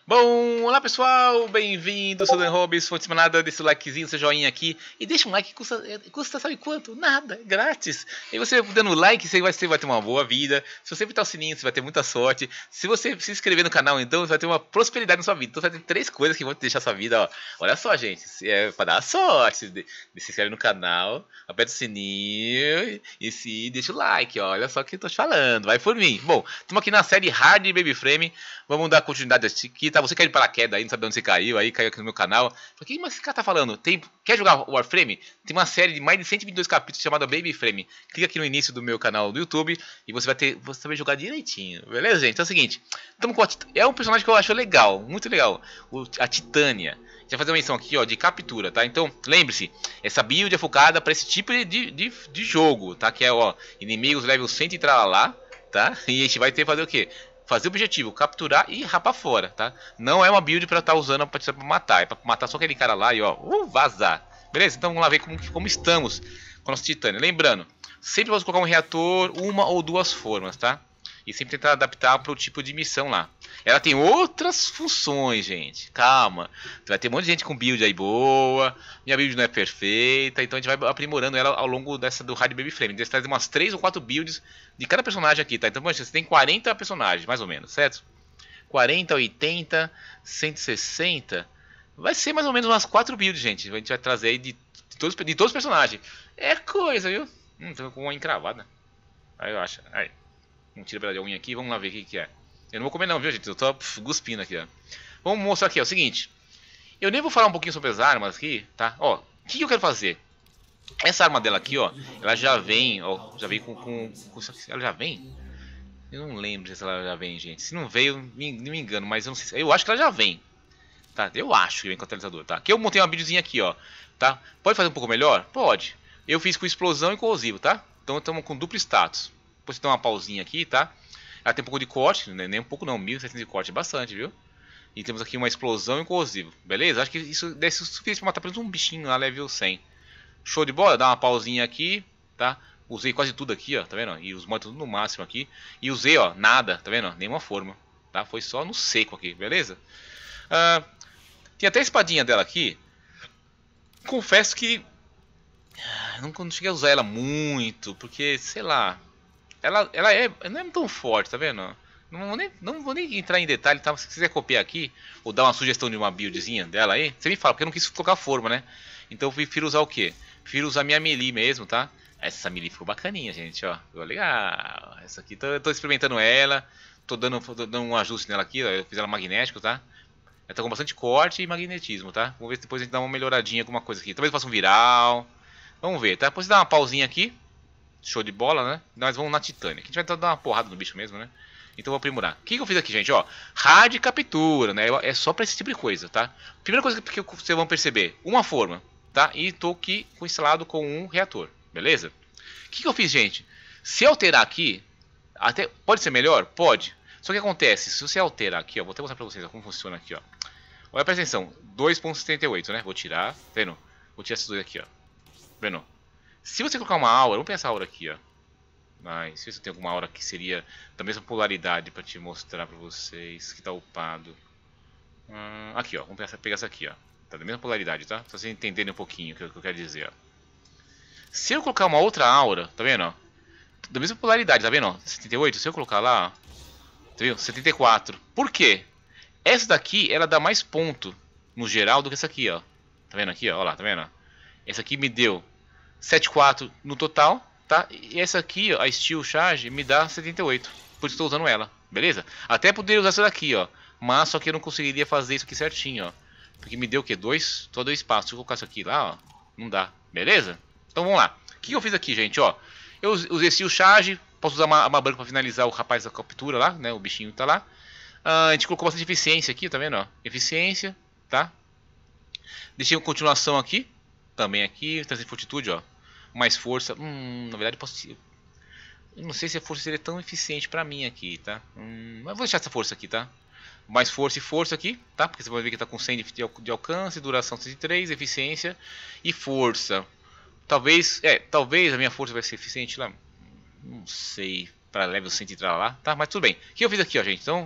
Bom, olá pessoal, bem-vindos, sou o Dan Hobbs, fonte semanada, deixa o likezinho, seu joinha aqui e deixa um like, custa sabe quanto? Nada, grátis. E você dando like, você vai ter uma boa vida, se você apertar o sininho, você vai ter muita sorte, se você se inscrever no canal, então você vai ter uma prosperidade na sua vida, então você vai ter 3 coisas que vão te deixar a sua vida, ó. Olha só gente, é pra dar sorte, se inscreve no canal, aperta o sininho e deixa o like, ó. Olha só o que eu tô te falando, vai por mim. Bom, estamos aqui na série Hard Baby Frame, vamos dar continuidade aqui, tá? Você caiu de paraquedas aí, não sabe de onde você caiu, aí caiu aqui no meu canal. Falei, mas esse cara tá falando? Quer jogar Warframe? Tem uma série de mais de 122 capítulos chamada Baby Frame. Clica aqui no início do meu canal do YouTube e você vai jogar direitinho. Beleza, gente? Então é o seguinte, é um personagem que eu acho legal, muito legal. A Titânia. A gente vai fazer uma missão aqui, ó, de captura, tá? Então, lembre-se, essa build é focada para esse tipo de jogo, tá? Que é, ó, inimigos level 100 e lá, tá? E a gente vai ter que fazer o quê? Fazer o objetivo, capturar e rapar fora, tá? Não é uma build pra estar usando pra matar, é pra matar só aquele cara lá e ó, vazar. Beleza? Então vamos lá ver como estamos com a nossa Titânia. Lembrando, sempre vamos colocar um reator, uma ou duas formas, tá? E sempre tentar adaptar para o tipo de missão lá. Ela tem outras funções, gente. Calma. Vai ter um monte de gente com build aí boa. Minha build não é perfeita. Então a gente vai aprimorando ela ao longo do Hard Baby Frame. Então, traz umas 3 ou 4 builds de cada personagem aqui, tá? Então você tem 40 personagens, mais ou menos, certo? 40, 80, 160. Vai ser mais ou menos umas 4 builds, gente. A gente vai trazer aí de todos os personagens. É coisa, viu? Tô com uma encravada. Aí eu acho. Aí. Um tiro pela de unha aqui, vamos lá ver o que é. Eu não vou comer não, viu gente? Eu tô cuspindo aqui, ó. Vamos mostrar aqui, ó, o seguinte. Eu nem vou falar um pouquinho sobre as armas aqui, tá? Ó, o que eu quero fazer? Essa arma dela aqui, ó, ela já vem, ó, já vem com ela já vem? Eu não lembro se ela já vem, gente. Se não veio, não me engano, mas eu não sei. Eu acho que ela já vem. Tá? Eu acho que vem com o atualizador, tá? Aqui eu montei uma buildzinha aqui, ó, tá? Pode fazer um pouco melhor? Pode. Eu fiz com explosão e corrosivo, tá? Então estamos com duplo status. Depois você dá uma pausinha aqui, tá? Ela tem um pouco de corte, né? Nem um pouco não, 1700 de corte, é bastante, viu? E temos aqui uma explosão e corrosivo, beleza? Acho que isso deve ser suficiente para matar pelo menos um bichinho lá level 100. Show de bola, dá uma pausinha aqui, tá? Usei quase tudo aqui, ó, tá vendo? E os mods tudo no máximo aqui. E usei, ó, nada, tá vendo? Nenhuma forma, tá? Foi só no seco aqui, beleza? Tem até a espadinha dela aqui. Confesso que não cheguei a usar ela muito, porque, sei lá... Ela não é tão forte, tá vendo? Não vou nem entrar em detalhe, tá? Se quiser copiar aqui, ou dar uma sugestão de uma buildzinha dela aí, você me fala, porque eu não quis colocar forma, né? Então eu prefiro usar o quê? Prefiro usar minha melee mesmo, tá? Essa melee ficou bacaninha, gente, ó. Ficou legal. Essa aqui, tô experimentando ela. Tô dando um ajuste nela aqui, ó. Eu fiz ela magnético, tá? Ela tá com bastante corte e magnetismo, tá? Vamos ver se depois a gente dá uma melhoradinha, alguma coisa aqui. Talvez eu faça um viral. Vamos ver, tá? Depois dá uma pausinha aqui. Show de bola, né? Nós vamos na Titânia. Aqui a gente vai dar uma porrada no bicho mesmo, né? Então eu vou aprimorar. O que eu fiz aqui, gente? Ó, hard captura, né? É só pra esse tipo de coisa, tá? Primeira coisa que vocês vão perceber, uma forma, tá? E tô aqui instalado com um reator, beleza? O que eu fiz, gente? Se alterar aqui, até pode ser melhor? Pode. Só que acontece, se você alterar aqui, ó, vou até mostrar pra vocês ó, como funciona aqui, ó. Olha, presta atenção, 2.78, né? Vou tirar, tá vendo? Vou tirar esses dois aqui, ó. Tá vendo? Se você colocar uma aura, vamos pensar a aura aqui, ó. Mas se você tem alguma aura que seria da mesma polaridade para te mostrar para vocês que tá upado. Aqui, ó, vamos pegar essa aqui, ó. Tá da mesma polaridade, tá? Pra vocês entenderem um pouquinho o que eu quero dizer, ó. Se eu colocar uma outra aura, tá vendo, ó? Da mesma polaridade, tá vendo, ó? 78, se eu colocar lá, ó, tá vendo? 74. Por quê? Essa daqui, ela dá mais ponto no geral do que essa aqui, ó. Tá vendo aqui, ó? Olha lá, tá vendo? Essa aqui me deu 74 no total, tá? E essa aqui, ó, a Steel Charge, me dá 78. Por isso estou usando ela, beleza? Até poderia usar essa daqui, ó. Mas só que eu não conseguiria fazer isso aqui certinho, ó. Porque me deu o quê? Só 2 passos. Se eu colocar isso aqui lá, ó, não dá, beleza? Então vamos lá. O que eu fiz aqui, gente, ó? Eu usei Steel Charge, posso usar uma branca para finalizar o rapaz da captura lá, né? O bichinho tá lá. A gente colocou bastante eficiência aqui, tá vendo, ó? Eficiência, tá? Deixei uma continuação aqui. Também aqui, trazer fortitude, ó. Mais força. Na verdade posso... Eu não sei se a força seria tão eficiente pra mim aqui, tá? Mas vou deixar essa força aqui, tá? Mais força e força aqui, tá? Porque você vai ver que tá com 100 de alcance, duração 103, eficiência e força. Talvez a minha força vai ser eficiente lá. Não sei, para level 100 entrar lá, tá? Mas tudo bem. O que eu fiz aqui, ó, gente? Então,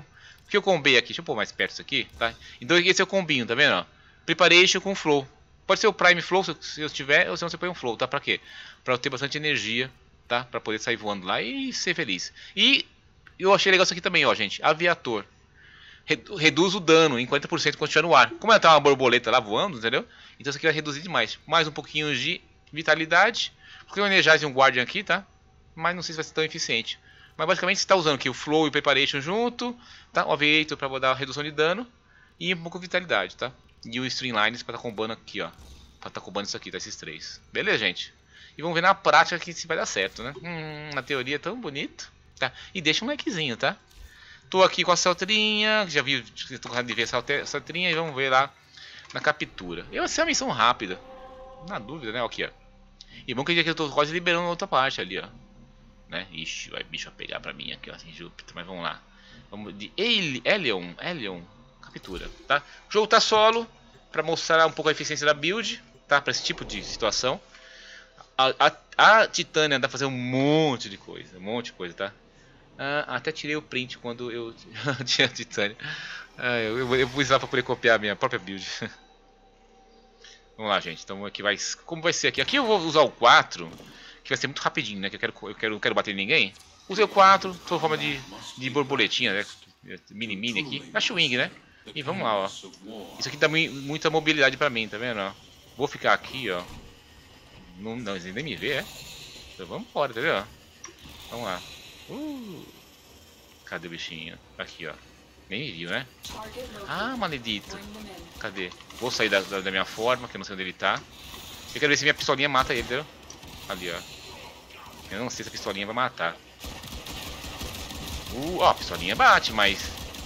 que eu combei aqui? Deixa eu pôr mais perto isso aqui, tá? Então esse é o combinho, tá vendo? Ó? Preparation com Flow. Pode ser o Prime Flow se eu tiver, ou se não você põe um Flow, tá? Pra quê? Pra eu ter bastante energia, tá? Pra poder sair voando lá e ser feliz. E eu achei legal isso aqui também, ó, gente. Aviator. Reduz o dano em 40% quando estiver no ar. Como ela tá uma borboleta lá voando, entendeu? Então isso aqui vai reduzir demais. Mais um pouquinho de vitalidade. Porque eu energize um Guardian aqui, tá? Mas não sei se vai ser tão eficiente. Mas basicamente você está usando aqui o Flow e o Preparation junto, tá? O Aviator para dar redução de dano e um pouco de vitalidade, tá? E o Streamlines para estar combando aqui, ó. Para estar combando isso aqui, tá? Esses três. Beleza, gente? E vamos ver na prática que se vai dar certo, né? Na teoria é tão bonito, tá? E deixa um likezinho, tá? Tô aqui com a Saltrinha, já vi, tô com de ver a Saltrinha e vamos ver lá na captura. Eu sei a missão rápida, na dúvida, né? Aqui, ó. E bom que eu tô quase liberando outra parte ali, ó. Né? Ixi, vai bicho a pegar pra mim aqui, ó, em Júpiter, mas vamos lá. Vamos de Helion, captura, tá? O jogo tá solo, pra mostrar um pouco a eficiência da build, tá? Pra esse tipo de situação. A Titânia anda a fazer um monte de coisa, tá? Até tirei o print quando eu tinha a Titânia. Eu pus lá pra poder copiar a minha própria build. Vamos lá, gente, então aqui como vai ser aqui? Aqui eu vou usar o 4, que vai ser muito rapidinho, né? Que eu quero bater em ninguém. Usei o 4, sob forma de borboletinha, né? Mini aqui. A Swing, né? E vamos lá, ó. Isso aqui dá muita mobilidade pra mim, tá vendo? Ó? Vou ficar aqui, ó. Não, eles nem me vê, é? Então vamos embora, tá vendo? Vamos lá. Cadê o bichinho? Aqui, ó. Nem me viu, né? Ah, maledito. Cadê? Vou sair da minha forma, que eu não sei onde ele tá. Eu quero ver se minha pistolinha mata ele, entendeu? Ali, ó. Eu não sei se a pistolinha vai matar. Ó, a pistolinha bate, mas...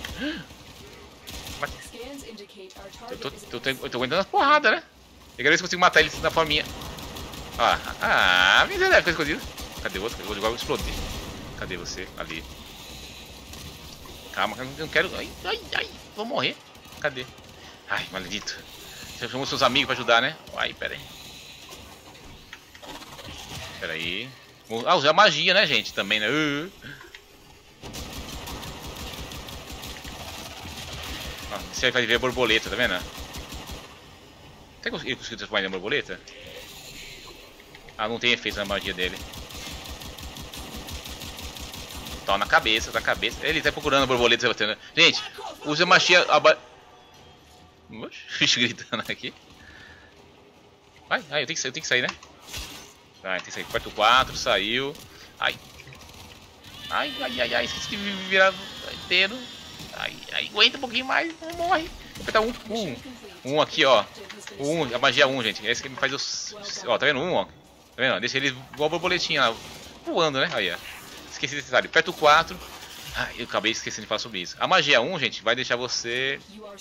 Eu tô aguentando as porradas, né? Eu quero ver se eu consigo matar ele na forminha. Miserável, coisa escondida. Cadê o outro? Eu vou igual explodir. Cadê você? Ali. Calma, eu não quero... Ai, vou morrer. Cadê? Ai, maledito. Você chamou seus amigos pra ajudar, né? Ai, pera aí. Pera aí. Usar magia, né, gente? Também, né? Você vai ver a borboleta, tá vendo? Será que ele conseguiu transformar ele em borboleta? Não tem efeito na magia dele. Tá na cabeça, Ele tá procurando a borboleta. Gente, usa magia... Bicho gritando aqui. Eu tenho que sair, né? Tem que sair. Aperta o 4, saiu. Ai, esqueci de virar inteiro. Aguenta um pouquinho mais, não morre. Vou apertar um aqui, ó. A magia 1, gente. Esse que me faz os... Ó, tá vendo? Ó. Tá vendo? Deixa ele igual a borboletinha lá. Voando, né? Aí, ó. Esqueci desse detalhe. Aperta o 4. Eu acabei esquecendo de falar sobre isso. A magia 1, gente, vai deixar você...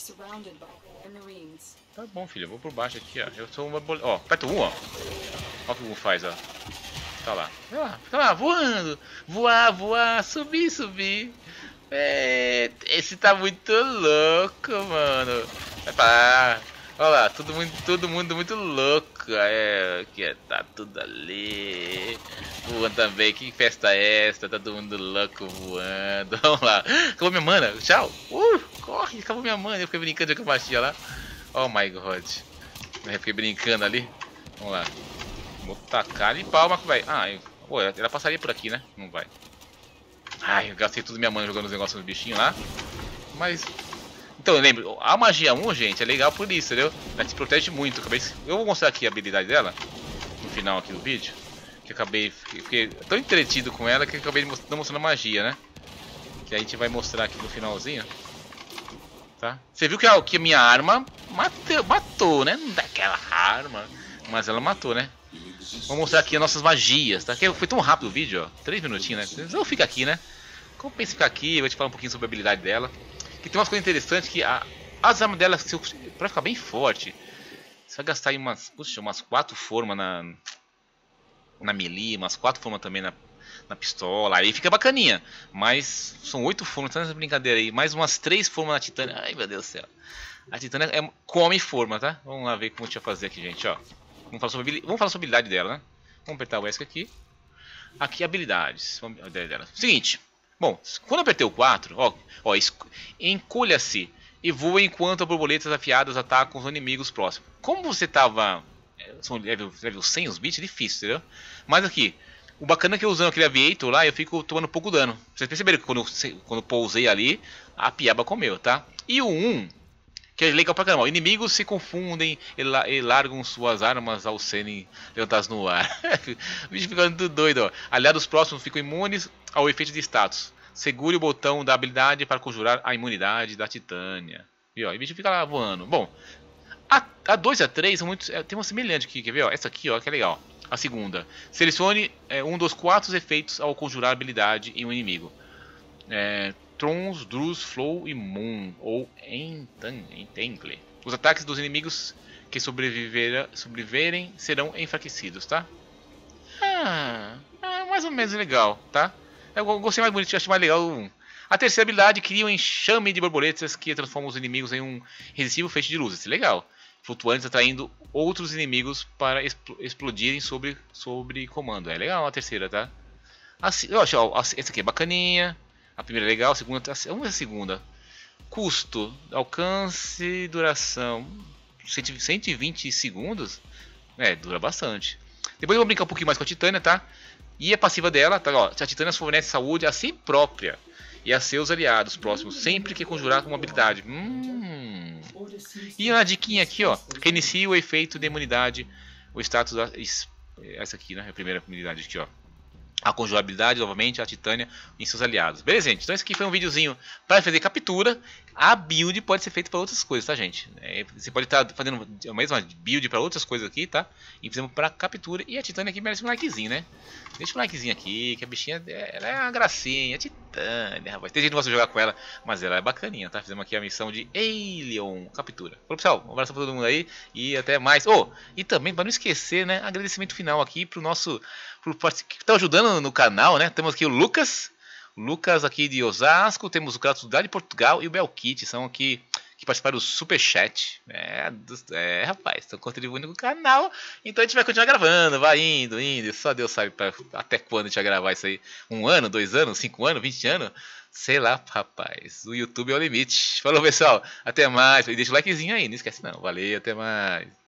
Tá bom, filho. Eu vou por baixo aqui, ó. Eu sou uma borboleta. Ó, aperta o 1, ó. Olha o que o 1 faz, ó. Tá lá. Fica lá, voando. Voar, subir. Esse tá muito louco, mano. Vai parar. Olha lá, todo mundo muito louco. Que tá tudo ali. Voando também. Que festa é essa? Tá todo mundo louco voando. Vamos lá. Acabou minha mana. Tchau. Corre. Acabou minha mana. Eu fiquei brincando com a magia lá. Oh my god. Eu fiquei brincando ali. Vamos lá. Vou tacar e palma que vai. Ela passaria por aqui, né? Não vai. Eu gastei tudo minha mana jogando os negócios no bichinho lá. Mas... Então, eu lembro, a magia 1, gente, é legal por isso, entendeu? Ela te protege muito. Eu vou mostrar aqui a habilidade dela, no final aqui do vídeo. Que eu fiquei tão entretido com ela que eu acabei não mostrando a magia, né? Que a gente vai mostrar aqui no finalzinho. Tá? Você viu que a minha arma matou, né? Não daquela arma, mas ela matou, né? Vou mostrar aqui as nossas magias, tá? Foi tão rápido o vídeo, ó. 3 minutinhos, né? Então fica aqui, né? Compensa ficar aqui, eu vou te falar um pouquinho sobre a habilidade dela. Que tem umas coisas interessantes que as armas dela, pra ficar bem forte, você vai gastar aí umas 4 formas na melee, umas 4 formas também na pistola, aí fica bacaninha. Mas são 8 formas, tá nessa brincadeira aí, mais umas 3 formas na Titânia. Ai meu Deus do céu. A Titânia come forma, tá? Vamos lá ver como a gente vai fazer aqui, gente, ó. Vamos falar sobre a habilidade dela, né? Vamos apertar o ESC aqui. Aqui habilidades. Seguinte, Bom, quando eu apertei o 4, ó, encolha-se e voa enquanto as borboletas afiadas atacam os inimigos próximos. Como você tava... São level 100 os bichos, é difícil, entendeu? Mas aqui, o bacana é que usando aquele Aviator lá, eu fico tomando pouco dano. Vocês perceberam que quando eu pousei ali, a piaba comeu, tá? E o 1, que é legal pra caramba, inimigos se confundem e largam suas armas ao serem levantadas no ar. O bicho fica tudo doido, ó. Aliados próximos ficam imunes ao efeito de status. Segure o botão da habilidade para conjurar a imunidade da Titânia. E ó, o bicho fica lá voando. Bom, a 2 e a 3 são muito, tem uma semelhante aqui, quer ver? Ó, essa aqui, ó, que é legal. A segunda. Selecione um dos 4 efeitos ao conjurar a habilidade em um inimigo. Trons, Drus, Flow e Moon. Ou Entangle. Os ataques dos inimigos que sobreviverem serão enfraquecidos, tá? Mais ou menos legal, tá? Eu gostei mais bonito, eu achei mais legal. A terceira habilidade cria um enxame de borboletas que transforma os inimigos em um resistível feixe de luz. Isso é legal. Flutuantes atraindo outros inimigos para explodirem sobre comando. É legal a terceira, tá? Eu acho, ó, essa aqui é bacaninha. A primeira é legal, a segunda... Vamos ver a segunda. Custo, alcance, duração... 120 segundos? Dura bastante. Depois eu vou brincar um pouquinho mais com a Titânia, tá? E a passiva dela, tá? Ó, a Titânia fornece saúde a si própria e a seus aliados próximos, sempre que conjurar com uma habilidade. E uma diquinha aqui, ó. Reinicie o efeito de imunidade. O status da... Essa aqui, né? A primeira imunidade aqui, ó. A conjurabilidade, novamente, a Titânia em seus aliados. Beleza, gente? Então esse aqui foi um videozinho para fazer captura. A build pode ser feita para outras coisas, tá, gente? Você pode estar fazendo a mesma build para outras coisas aqui, tá? E fizemos para captura. E a Titânia aqui merece um likezinho, né? Deixa um likezinho aqui, que a bichinha ela é uma gracinha. A Titânia, rapaz. Tem gente que gosta de jogar com ela, mas ela é bacaninha, tá? Fizemos aqui a missão de Alien captura. Falou, pessoal, um abraço para todo mundo aí e até mais. E também, para não esquecer, né? Agradecimento final aqui pro nosso... que está ajudando no canal, né? Temos aqui o Lucas aqui de Osasco, temos o Kratos de Portugal e o Belkit, são aqui que participaram do Superchat. Rapaz, estão contribuindo com o canal, então a gente vai continuar gravando, vai indo, só Deus sabe até quando a gente vai gravar isso aí. 1 ano, 2 anos, 5 anos, 20 anos? Sei lá, rapaz, o YouTube é o limite. Falou, pessoal, até mais, e deixa o likezinho aí, não esquece não, valeu, até mais.